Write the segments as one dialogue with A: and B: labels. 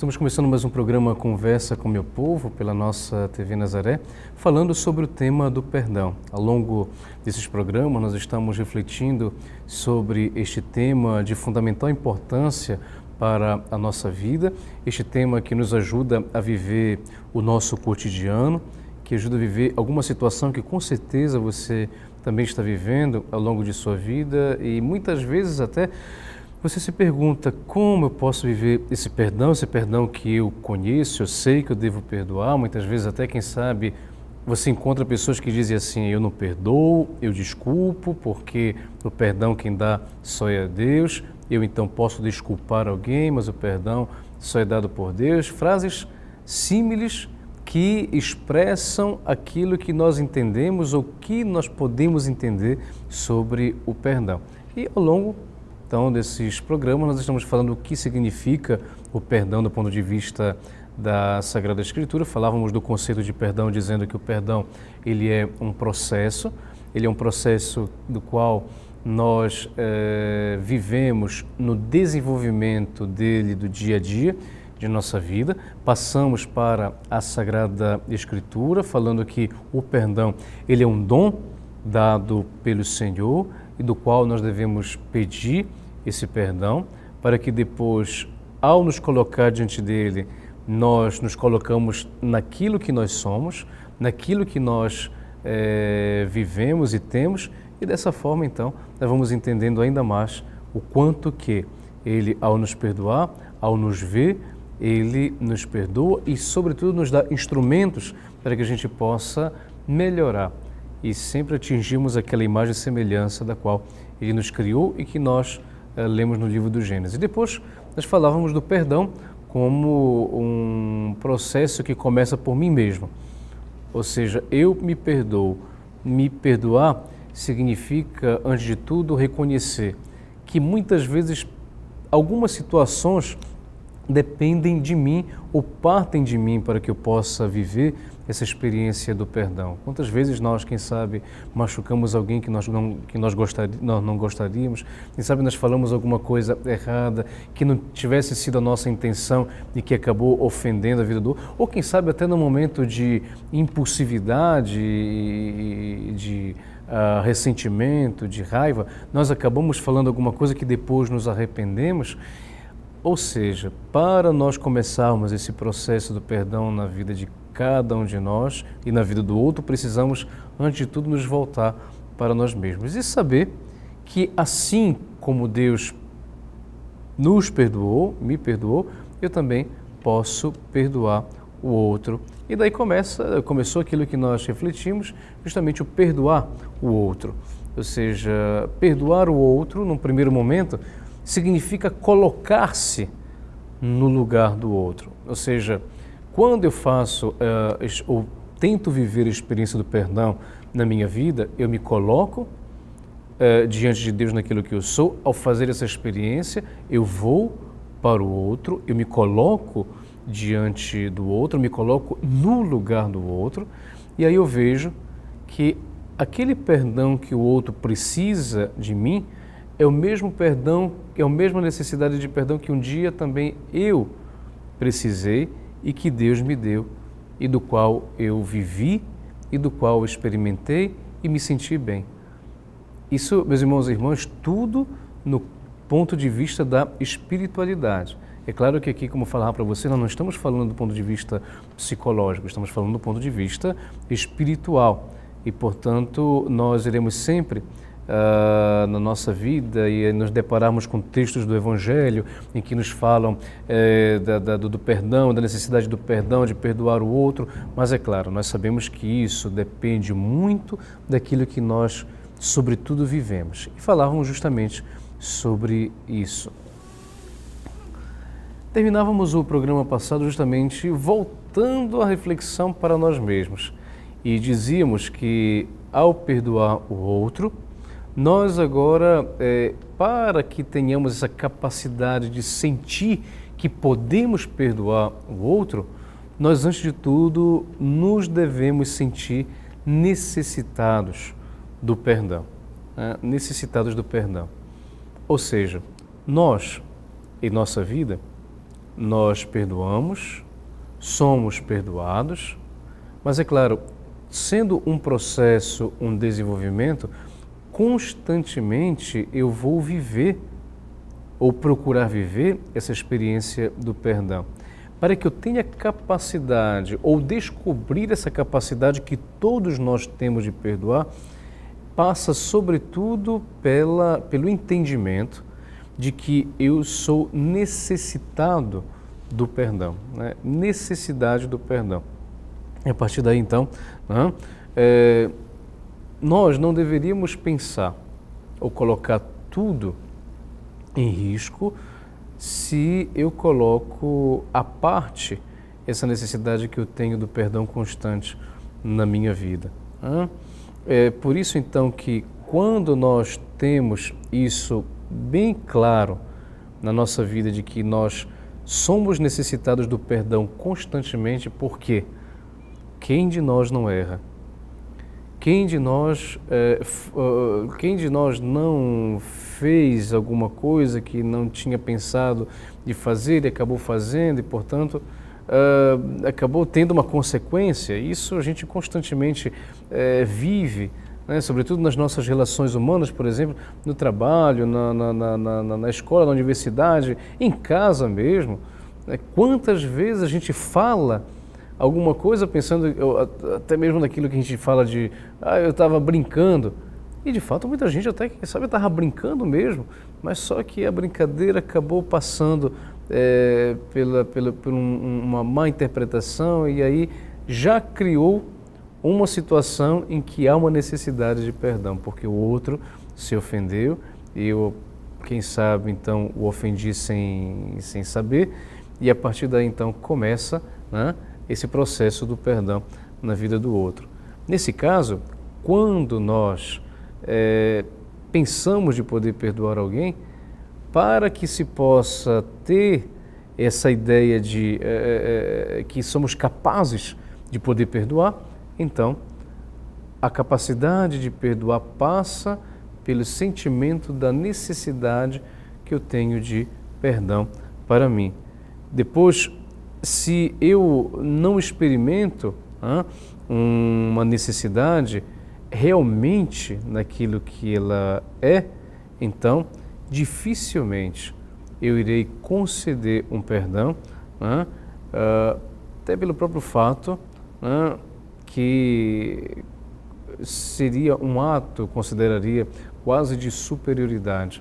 A: Estamos começando mais um programa Conversa com Meu Povo, pela nossa TV Nazaré, falando sobre o tema do perdão. Ao longo desses programas, nós estamos refletindo sobre este tema de fundamental importância para a nossa vida, este tema que nos ajuda a viver o nosso cotidiano, que ajuda a viver alguma situação que com certeza você também está vivendo ao longo de sua vida e muitas vezes até você se pergunta como eu posso viver esse perdão que eu conheço, eu sei que eu devo perdoar. Muitas vezes até, quem sabe, você encontra pessoas que dizem assim, eu não perdoo, eu desculpo, porque o perdão quem dá só é Deus, eu então posso desculpar alguém, mas o perdão só é dado por Deus. Frases símiles que expressam aquilo que nós entendemos ou que nós podemos entender sobre o perdão. E ao longo então, desses programas, nós estamos falando o que significa o perdão do ponto de vista da Sagrada Escritura. Falávamos do conceito de perdão, dizendo que o perdão ele é um processo do qual nós vivemos no desenvolvimento dele do dia a dia de nossa vida. Passamos para a Sagrada Escritura, falando que o perdão ele é um dom dado pelo Senhor e do qual nós devemos pedir esse perdão, para que depois, ao nos colocar diante dele, nós nos colocamos naquilo que nós somos, naquilo que nós vivemos e temos, e dessa forma, então, nós vamos entendendo ainda mais o quanto que ele, ao nos perdoar, ao nos ver, ele nos perdoa e, sobretudo, nos dá instrumentos para que a gente possa melhorar e sempre atingirmos aquela imagem e semelhança da qual ele nos criou e que nós lemos no livro do Gênesis. E depois nós falávamos do perdão como um processo que começa por mim mesmo. Ou seja, eu me perdoo. Me perdoar significa, antes de tudo, reconhecer que muitas vezes algumas situações dependem de mim ou partem de mim para que eu possa viver essa experiência do perdão. Quantas vezes nós, quem sabe, machucamos alguém que nós não gostaríamos, quem sabe nós falamos alguma coisa errada, que não tivesse sido a nossa intenção e que acabou ofendendo a vida do outro, ou quem sabe até no momento de impulsividade, de ressentimento, de raiva, nós acabamos falando alguma coisa que depois nos arrependemos. Ou seja, para nós começarmos esse processo do perdão na vida de cada um de nós e na vida do outro, precisamos, antes de tudo, nos voltar para nós mesmos e saber que assim como Deus nos perdoou, me perdoou, eu também posso perdoar o outro. E daí começou aquilo que nós refletimos, justamente o perdoar o outro. Ou seja, perdoar o outro, num primeiro momento, significa colocar-se no lugar do outro. Ou seja, quando eu faço ou tento viver a experiência do perdão na minha vida, eu me coloco diante de Deus naquilo que eu sou. Ao fazer essa experiência, eu vou para o outro, eu me coloco diante do outro, eu me coloco no lugar do outro, e aí eu vejo que aquele perdão que o outro precisa de mim é o mesmo perdão, é a mesma necessidade de perdão que um dia também eu precisei e que Deus me deu e do qual eu vivi e do qual eu experimentei e me senti bem. Isso, meus irmãos e irmãs, tudo no ponto de vista da espiritualidade. É claro que aqui, como eu falava para você, nós não estamos falando do ponto de vista psicológico, estamos falando do ponto de vista espiritual e, portanto, nós iremos sempre na nossa vida e nos depararmos com textos do Evangelho em que nos falam do perdão, da necessidade do perdão, de perdoar o outro, mas é claro, nós sabemos que isso depende muito daquilo que nós, sobretudo, vivemos. E falávamos justamente sobre isso. Terminávamos o programa passado justamente voltando a reflexão para nós mesmos e dizíamos que ao perdoar o outro, nós agora, para que tenhamos essa capacidade de sentir que podemos perdoar o outro, nós, antes de tudo, nos devemos sentir necessitados do perdão. Necessitados do perdão. Ou seja, nós, em nossa vida, nós perdoamos, somos perdoados, mas é claro, sendo um processo, um desenvolvimento, constantemente eu vou viver ou procurar viver essa experiência do perdão, para que eu tenha capacidade ou descobrir essa capacidade que todos nós temos de perdoar, passa sobretudo pelo entendimento de que eu sou necessitado do perdão, né? Necessidade do perdão. E a partir daí, então, né, nós não deveríamos pensar ou colocar tudo em risco se eu coloco à parte essa necessidade que eu tenho do perdão constante na minha vida. Né? É por isso, então, que quando nós temos isso bem claro na nossa vida, de que nós somos necessitados do perdão constantemente, porque quem de nós não erra? Quem de nós não fez alguma coisa que não tinha pensado de fazer e acabou fazendo e, portanto, acabou tendo uma consequência? Isso a gente constantemente vive, né? Sobretudo nas nossas relações humanas, por exemplo, no trabalho, na escola, na universidade, em casa mesmo. Né? Quantas vezes a gente fala alguma coisa pensando, até mesmo naquilo que a gente fala de, eu estava brincando, e de fato muita gente até, quem sabe, estava brincando mesmo, mas só que a brincadeira acabou passando por uma má interpretação e aí já criou uma situação em que há uma necessidade de perdão, porque o outro se ofendeu e eu, quem sabe, então o ofendi sem saber, e a partir daí então começa, né, esse processo do perdão na vida do outro. Nesse caso, quando nós pensamos de poder perdoar alguém, para que se possa ter essa ideia de que somos capazes de poder perdoar, então a capacidade de perdoar passa pelo sentimento da necessidade que eu tenho de perdão para mim. Depois, se eu não experimento uma necessidade realmente naquilo que ela é, então dificilmente eu irei conceder um perdão, até pelo próprio fato que seria um ato, consideraria, quase de superioridade,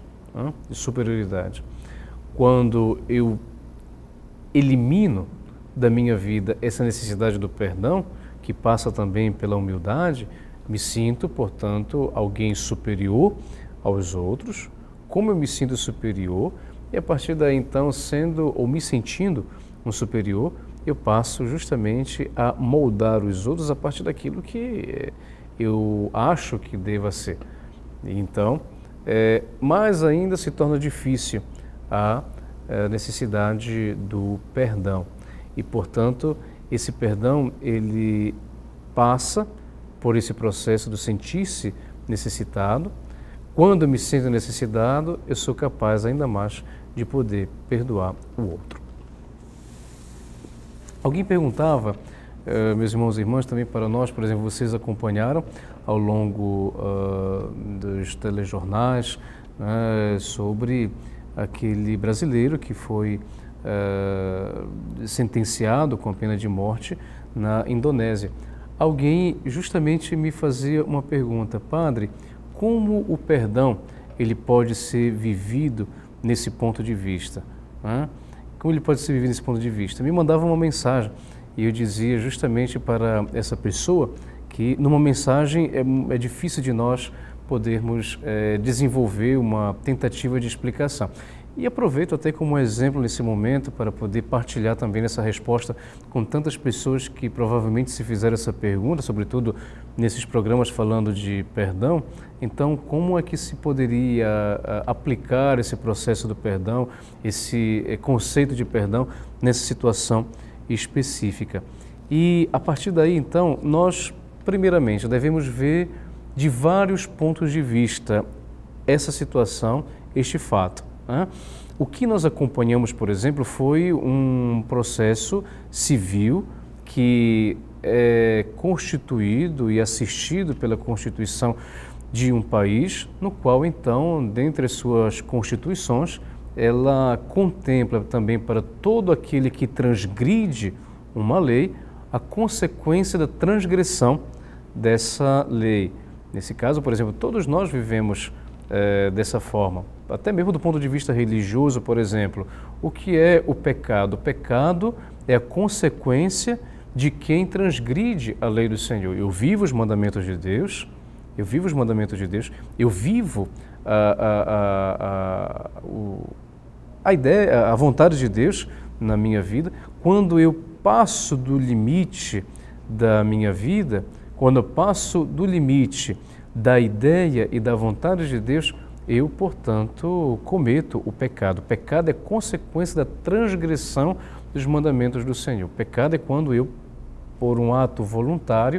A: Quando eu elimino da minha vida essa necessidade do perdão, que passa também pela humildade, me sinto, portanto, alguém superior aos outros. Como eu me sinto superior, e a partir daí, então, sendo ou me sentindo um superior, eu passo justamente a moldar os outros a partir daquilo que eu acho que deva ser. Então, mais ainda se torna difícil a necessidade do perdão. E, portanto, esse perdão, ele passa por esse processo do sentir-se necessitado. Quando eu me sinto necessitado, eu sou capaz ainda mais de poder perdoar o outro. Alguém perguntava, meus irmãos e irmãs, também para nós, por exemplo, vocês acompanharam ao longo dos telejornais, sobre aquele brasileiro que foi sentenciado com a pena de morte na Indonésia. Alguém justamente me fazia uma pergunta: padre, como o perdão ele pode ser vivido nesse ponto de vista? Como ele pode ser vivido nesse ponto de vista? Me mandava uma mensagem e eu dizia justamente para essa pessoa que numa mensagem é difícil de nós podermos desenvolver uma tentativa de explicação. E aproveito até como exemplo nesse momento para poder partilhar também essa resposta com tantas pessoas que provavelmente se fizeram essa pergunta, sobretudo nesses programas falando de perdão. Então, como é que se poderia aplicar esse processo do perdão, esse conceito de perdão nessa situação específica? E a partir daí, então, nós primeiramente devemos ver de vários pontos de vista essa situação, este fato. O que nós acompanhamos, por exemplo, foi um processo civil que é constituído e assistido pela Constituição de um país, no qual, então, dentre as suas constituições, ela contempla também para todo aquele que transgride uma lei a consequência da transgressão dessa lei. Nesse caso, por exemplo, todos nós vivemos dessa forma, até mesmo do ponto de vista religioso, por exemplo. O que é o pecado? O pecado é a consequência de quem transgride a lei do Senhor. Eu vivo os mandamentos de Deus, eu vivo os mandamentos de Deus, eu vivo a vontade de Deus na minha vida. Quando eu passo do limite da minha vida, quando eu passo do limite da ideia e da vontade de Deus, eu, portanto, cometo o pecado. O pecado é consequência da transgressão dos mandamentos do Senhor. O pecado é quando eu, por um ato voluntário,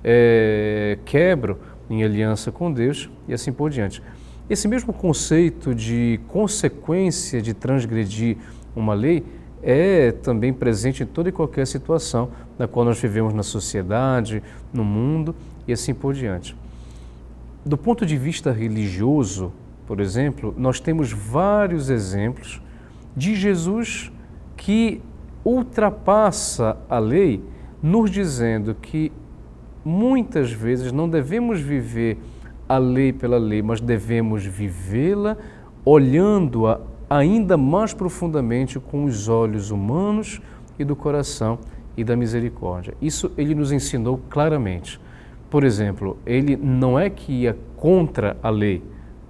A: quebro em aliança com Deus e assim por diante. Esse mesmo conceito de consequência de transgredir uma lei é também presente em toda e qualquer situação na qual nós vivemos na sociedade, no mundo e assim por diante. Do ponto de vista religioso, por exemplo, nós temos vários exemplos de Jesus que ultrapassa a lei, nos dizendo que muitas vezes não devemos viver a lei pela lei, mas devemos vivê-la olhando-a ainda mais profundamente com os olhos humanos e do coração e da misericórdia. Isso ele nos ensinou claramente. Por exemplo, ele não é que ia contra a lei.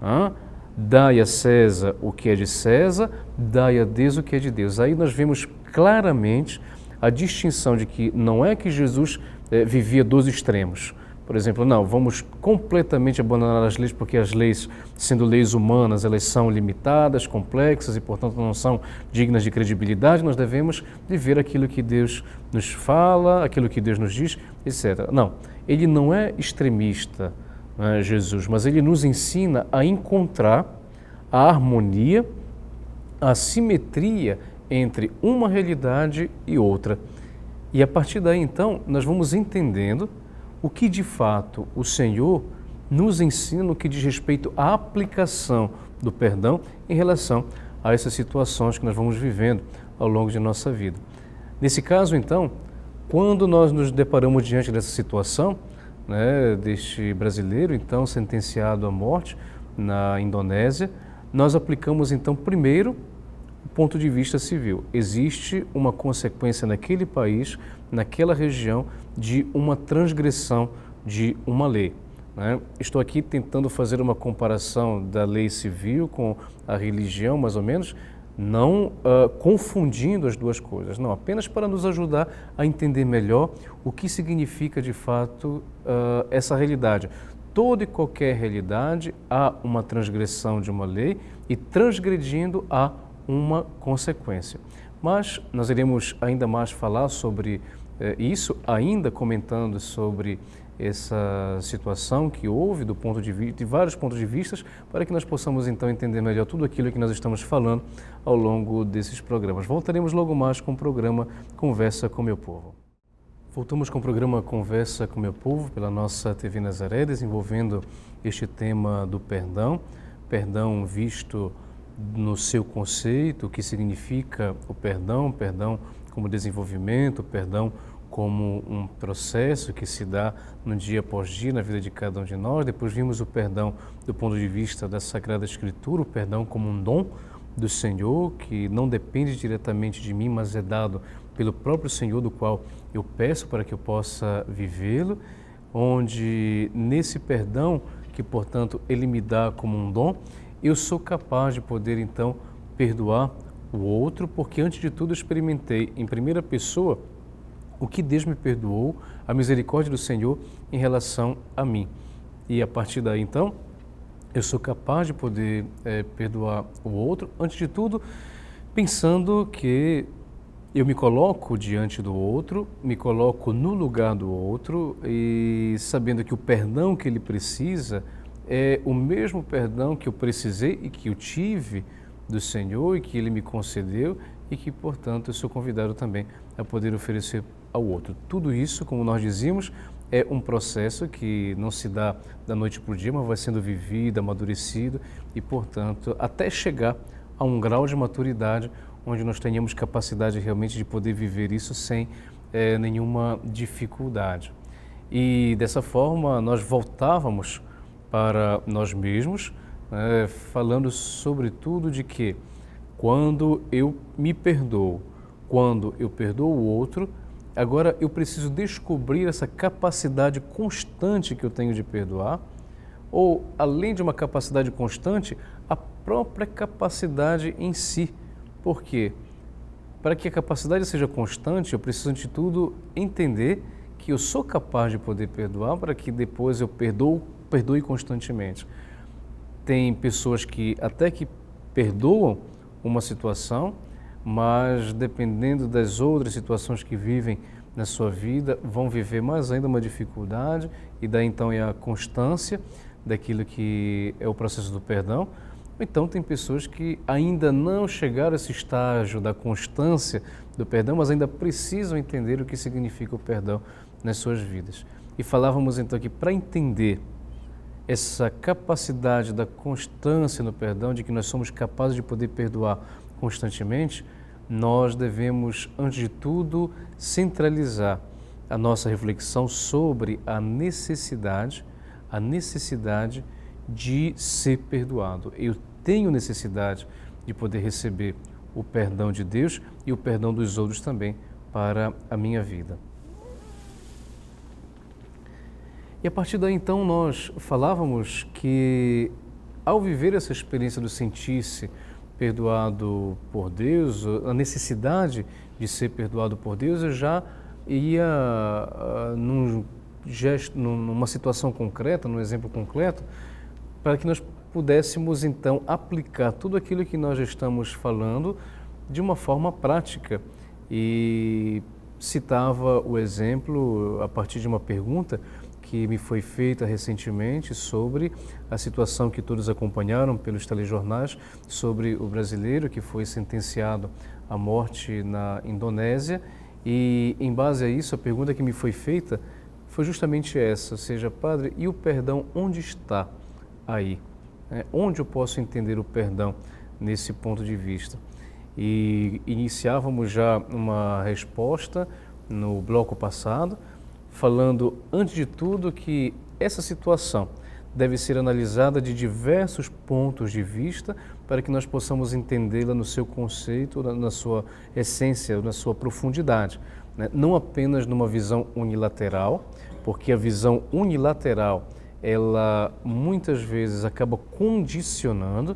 A: Dai a César o que é de César, dai a Deus o que é de Deus. Aí nós vemos claramente a distinção de que não é que Jesus vivia dos extremos. Por exemplo, não, vamos completamente abandonar as leis porque as leis, sendo leis humanas, elas são limitadas, complexas e, portanto, não são dignas de credibilidade. Nós devemos viver aquilo que Deus nos fala, aquilo que Deus nos diz, etc. Não, ele não é extremista, Jesus, mas ele nos ensina a encontrar a harmonia, a simetria entre uma realidade e outra. E a partir daí, então, nós vamos entendendo o que de fato o Senhor nos ensina no que diz respeito à aplicação do perdão em relação a essas situações que nós vamos vivendo ao longo de nossa vida. Nesse caso, então, quando nós nos deparamos diante dessa situação, deste brasileiro, então, sentenciado à morte na Indonésia, nós aplicamos, então, primeiro, o ponto de vista civil. Existe uma consequência naquele país, naquela região, de uma transgressão de uma lei. Estou aqui tentando fazer uma comparação da lei civil com a religião, mais ou menos, não confundindo as duas coisas, não, apenas para nos ajudar a entender melhor o que significa de fato essa realidade. Toda e qualquer realidade há uma transgressão de uma lei e transgredindo há uma consequência. Mas nós iremos ainda mais falar sobre isso, ainda comentando sobre essa situação que houve de vários pontos de vista, para que nós possamos então entender melhor tudo aquilo que nós estamos falando ao longo desses programas. Voltaremos logo mais com o programa Conversa com Meu Povo. Voltamos com o programa Conversa com Meu Povo pela nossa TV Nazaré, desenvolvendo este tema do perdão, perdão visto no seu conceito, o que significa o perdão, perdão como desenvolvimento, perdão como um processo que se dá no dia após dia na vida de cada um de nós. Depois vimos o perdão do ponto de vista da Sagrada Escritura, o perdão como um dom do Senhor, que não depende diretamente de mim, mas é dado pelo próprio Senhor, do qual eu peço para que eu possa vivê-lo, onde nesse perdão, que portanto Ele me dá como um dom, eu sou capaz de poder então perdoar o outro, porque antes de tudo eu experimentei em primeira pessoa o que Deus me perdoou, a misericórdia do Senhor em relação a mim. E a partir daí então, eu sou capaz de poder perdoar o outro, antes de tudo, pensando que eu me coloco diante do outro, me coloco no lugar do outro e sabendo que o perdão que ele precisa é o mesmo perdão que eu precisei e que eu tive do Senhor e que Ele me concedeu e que, portanto, eu sou convidado também a poder oferecer ao outro. Tudo isso, como nós dizíamos, é um processo que não se dá da noite para o dia, mas vai sendo vivido, amadurecido e, portanto, até chegar a um grau de maturidade onde nós tenhamos capacidade realmente de poder viver isso sem nenhuma dificuldade. E dessa forma nós voltávamos para nós mesmos, falando sobretudo de que quando eu me perdoo, quando eu perdoo o outro, agora eu preciso descobrir essa capacidade constante que eu tenho de perdoar, ou além de uma capacidade constante, a própria capacidade em si. Por quê? Para que a capacidade seja constante, eu preciso, antes de tudo, entender que eu sou capaz de poder perdoar para que depois eu perdoe constantemente. Tem pessoas que até que perdoam uma situação, mas dependendo das outras situações que vivem na sua vida, vão viver mais ainda uma dificuldade e daí então é a constância daquilo que é o processo do perdão. Então tem pessoas que ainda não chegaram a esse estágio da constância do perdão, mas ainda precisam entender o que significa o perdão nas suas vidas. E falávamos então que para entender essa capacidade da constância no perdão, de que nós somos capazes de poder perdoar constantemente, nós devemos, antes de tudo, centralizar a nossa reflexão sobre a necessidade de ser perdoado. Eu tenho necessidade de poder receber o perdão de Deus e o perdão dos outros também para a minha vida. E a partir daí, então, nós falávamos que, ao viver essa experiência do sentir-se perdoado por Deus, a necessidade de ser perdoado por Deus, eu já ia numa situação concreta, num exemplo concreto, para que nós pudéssemos, então, aplicar tudo aquilo que nós estamos falando de uma forma prática. E citava o exemplo a partir de uma pergunta que me foi feita recentemente sobre a situação que todos acompanharam pelos telejornais sobre o brasileiro que foi sentenciado à morte na Indonésia. E, em base a isso, a pergunta que me foi feita foi justamente essa, ou seja, padre, e o perdão onde está aí? Onde eu posso entender o perdão nesse ponto de vista? E iniciávamos já uma resposta no bloco passado, falando, antes de tudo, que essa situação deve ser analisada de diversos pontos de vista para que nós possamos entendê-la no seu conceito, na sua essência, na sua profundidade. Não apenas numa visão unilateral, porque a visão unilateral, ela muitas vezes acaba condicionando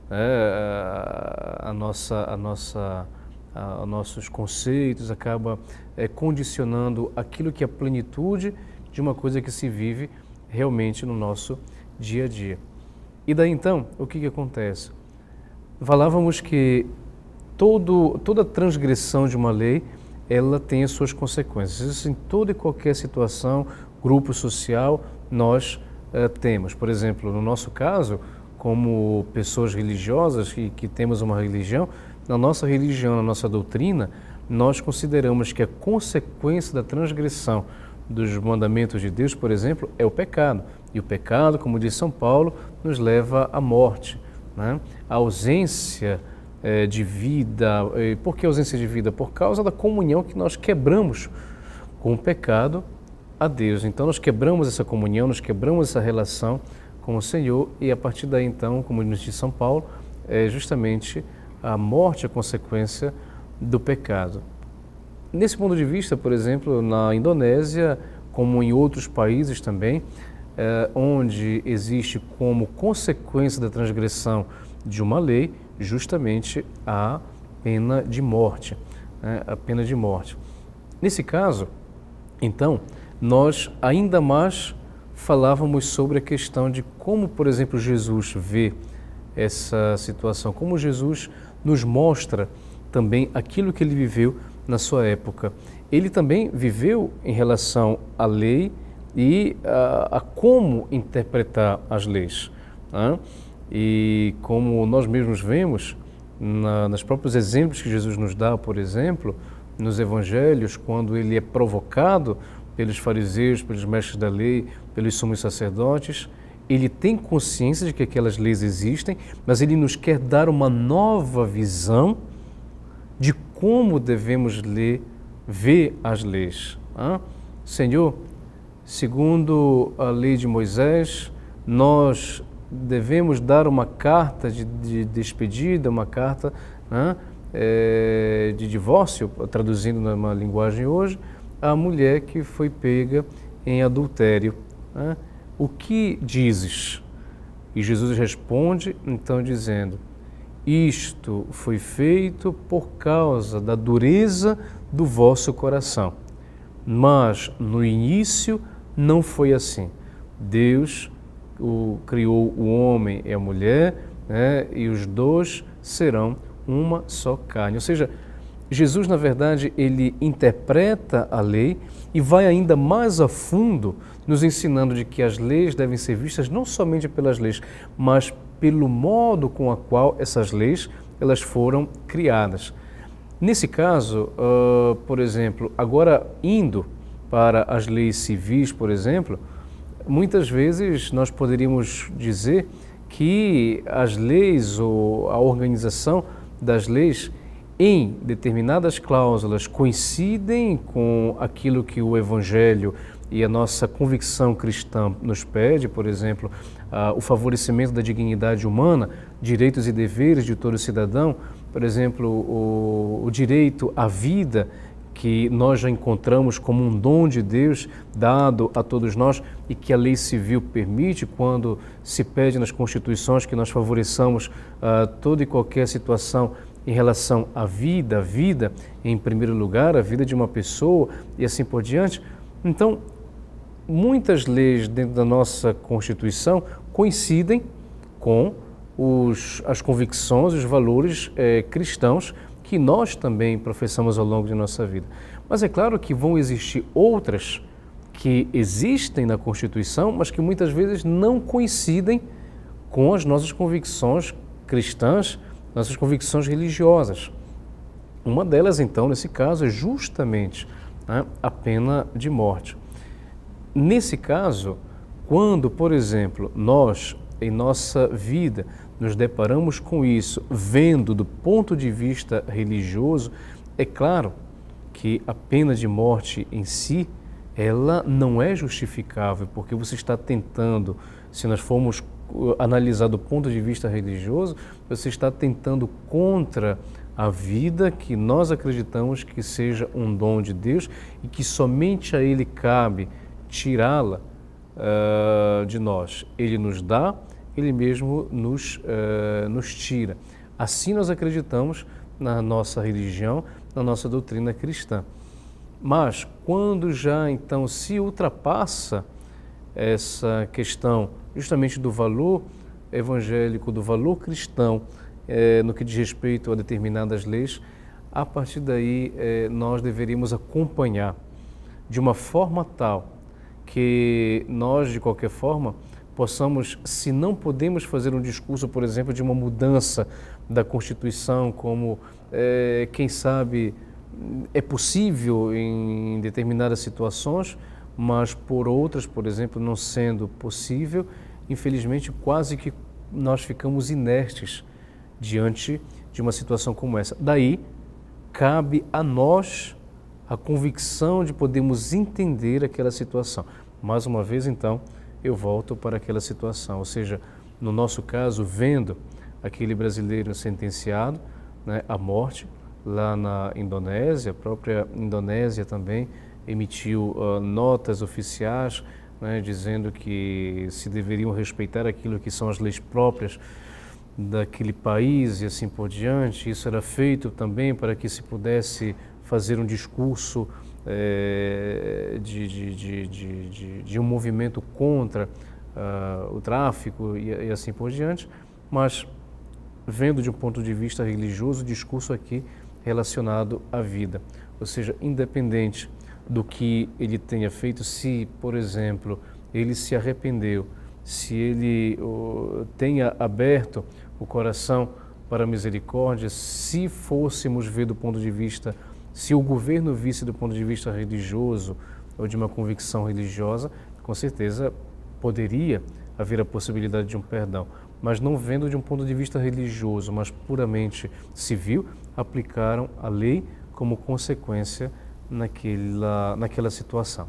A: nossos conceitos, acaba condicionando aquilo que é a plenitude de uma coisa que se vive realmente no nosso dia a dia. E daí então, o que acontece? Falávamos que toda transgressão de uma lei, ela tem as suas consequências. Isso em toda e qualquer situação, grupo social, nós temos. Por exemplo, no nosso caso, como pessoas religiosas que temos uma religião, na nossa religião, na nossa doutrina, nós consideramos que a consequência da transgressão dos mandamentos de Deus, por exemplo, é o pecado. E o pecado, como diz São Paulo, nos leva à morte, né? A ausência de vida. Por que ausência de vida? Por causa da comunhão que nós quebramos com o pecado a Deus. Então nós quebramos essa comunhão, nós quebramos essa relação com o Senhor e a partir daí então, como nos diz São Paulo, é justamente a morte a consequência do pecado. Nesse ponto de vista, por exemplo, na Indonésia, como em outros países também, onde existe como consequência da transgressão de uma lei, justamente a pena de morte, a pena de morte. Nesse caso, então, nós ainda mais falávamos sobre a questão de como, por exemplo, Jesus vê essa situação, como Jesus nos mostra também aquilo que ele viveu na sua época. Ele também viveu em relação à lei e a como interpretar as leis, né? E como nós mesmos vemos, nos próprios exemplos que Jesus nos dá, por exemplo, nos evangelhos, quando ele é provocado pelos fariseus, pelos mestres da lei, pelos sumos sacerdotes, ele tem consciência de que aquelas leis existem, mas ele nos quer dar uma nova visão de como devemos ver as leis. Senhor, segundo a lei de Moisés, nós devemos dar uma carta de despedida, uma carta de divórcio, traduzindo numa linguagem hoje, à mulher que foi pega em adultério. O que dizes? E Jesus responde, então, dizendo: isto foi feito por causa da dureza do vosso coração. Mas no início não foi assim. Deus criou o homem e a mulher, e os dois serão uma só carne. Ou seja, Jesus, na verdade, ele interpreta a lei e vai ainda mais a fundo, nos ensinando de que as leis devem ser vistas não somente pelas leis, mas pelo modo com a qual essas leis elas foram criadas. Nesse caso, por exemplo, agora indo para as leis civis, por exemplo, muitas vezes nós poderíamos dizer que as leis ou a organização das leis em determinadas cláusulas coincidem com aquilo que o Evangelho e a nossa convicção cristã nos pede, por exemplo, o favorecimento da dignidade humana, direitos e deveres de todo cidadão, por exemplo, o direito à vida, que nós já encontramos como um dom de Deus dado a todos nós e que a lei civil permite quando se pede nas constituições que nós favoreçamos toda e qualquer situação em relação à vida em primeiro lugar, a vida de uma pessoa e assim por diante. Então, muitas leis dentro da nossa Constituição coincidem com as convicções, os valores cristãos que nós também professamos ao longo de nossa vida. Mas é claro que vão existir outras que existem na Constituição, mas que muitas vezes não coincidem com as nossas convicções cristãs, nossas convicções religiosas. Uma delas, então, nesse caso, é justamente a pena de morte. Nesse caso, quando, por exemplo, nós, em nossa vida, nos deparamos com isso, vendo do ponto de vista religioso, é claro que a pena de morte em si, ela não é justificável, porque você está tentando, se nós formos analisar do ponto de vista religioso, você está tentando contra a vida que nós acreditamos que seja um dom de Deus e que somente a Ele cabe tirá-la de nós. Ele nos dá, Ele mesmo nos tira. Assim nós acreditamos na nossa religião, na nossa doutrina cristã. Mas quando já então se ultrapassa essa questão justamente do valor evangélico, do valor cristão, no que diz respeito a determinadas leis, a partir daí nós deveríamos acompanhar de uma forma tal que nós, de qualquer forma, possamos, se não podemos fazer um discurso, por exemplo, de uma mudança da Constituição, como, quem sabe, é possível em determinadas situações, mas por outras, por exemplo, não sendo possível, infelizmente, quase que nós ficamos inertes diante de uma situação como essa. Daí, cabe a nós a convicção de podermos entender aquela situação. Mais uma vez, então, eu volto para aquela situação, ou seja, no nosso caso, vendo aquele brasileiro sentenciado à morte lá na Indonésia, a própria Indonésia também emitiu notas oficiais dizendo que se deveriam respeitar aquilo que são as leis próprias daquele país e assim por diante. Isso era feito também para que se pudesse fazer um discurso de um movimento contra o tráfico e assim por diante, mas vendo de um ponto de vista religioso, o discurso aqui relacionado à vida, ou seja, independente do que ele tenha feito, se, por exemplo, ele se arrependeu, se ele tenha aberto o coração para a misericórdia, se fôssemos ver do ponto de vista, se o governo visse do ponto de vista religioso ou de uma convicção religiosa, com certeza poderia haver a possibilidade de um perdão. Mas não vendo de um ponto de vista religioso, mas puramente civil, aplicaram a lei como consequência naquela situação.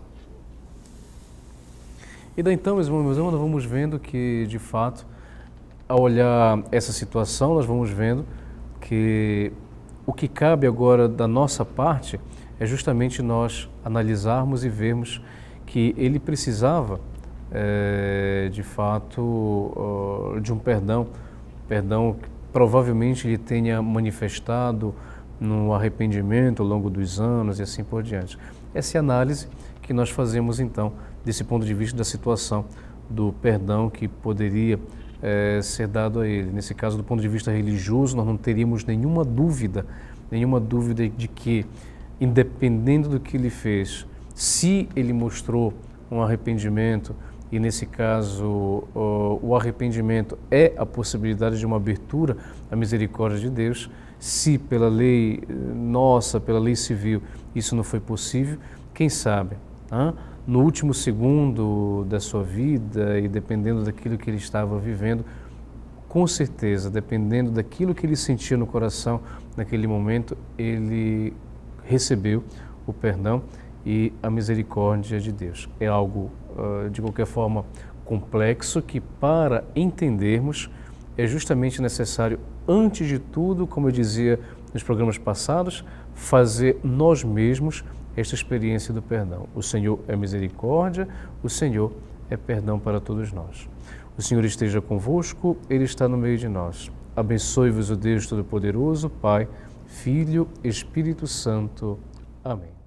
A: E daí então, meus irmãos, nós vamos vendo que, de fato, ao olhar essa situação, nós vamos vendo que o que cabe agora da nossa parte é justamente nós analisarmos e vermos que ele precisava, de fato, de um perdão que provavelmente ele tenha manifestado no arrependimento ao longo dos anos e assim por diante. Essa é a análise que nós fazemos então, desse ponto de vista da situação do perdão que poderia ser dado a ele. Nesse caso, do ponto de vista religioso, nós não teríamos nenhuma dúvida de que, independendo do que ele fez, se ele mostrou um arrependimento, e nesse caso o arrependimento é a possibilidade de uma abertura à misericórdia de Deus, se pela lei nossa, pela lei civil, isso não foi possível, quem sabe, no último segundo da sua vida e dependendo daquilo que ele estava vivendo, com certeza, dependendo daquilo que ele sentia no coração naquele momento, ele recebeu o perdão e a misericórdia de Deus. É algo, de qualquer forma, complexo que, para entendermos, é justamente necessário, antes de tudo, como eu dizia nos programas passados, fazer nós mesmos esta experiência do perdão. O Senhor é misericórdia, o Senhor é perdão para todos nós. O Senhor esteja convosco, Ele está no meio de nós. Abençoe-vos o Deus Todo-Poderoso, Pai, Filho, Espírito Santo. Amém.